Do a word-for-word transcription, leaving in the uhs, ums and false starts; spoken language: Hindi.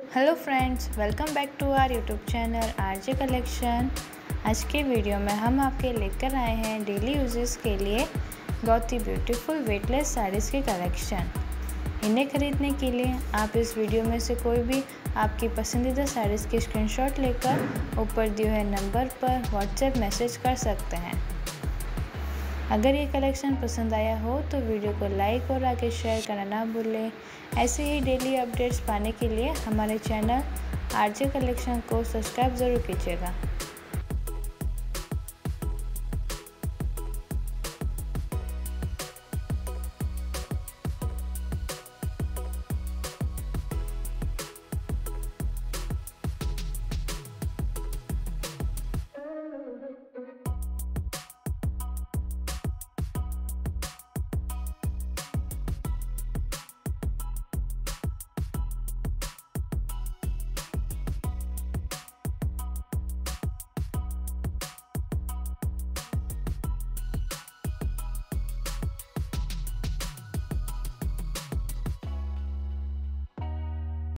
Hello friends, welcome back to our YouTube channel RJ collection. आज के वीडियो में हम आपके लेकर आए हैं डेली यूजेस के लिए बहुत ही ब्यूटीफुल वेटलेस साड़ीज़ की कलेक्शन। इन्हें खरीदने के लिए आप इस वीडियो में से कोई भी आपकी पसंदीदा साड़ीज़ की स्क्रीनशॉट लेकर ऊपर दिए हुए नंबर पर व्हाट्सएप मैसेज कर सकते हैं। अगर ये कलेक्शन पसंद आया हो तो वीडियो को लाइक और आगे शेयर करना ना भूलें। ऐसे ही डेली अपडेट्स पाने के लिए हमारे चैनल आरजे कलेक्शन को सब्सक्राइब ज़रूर कीजिएगा।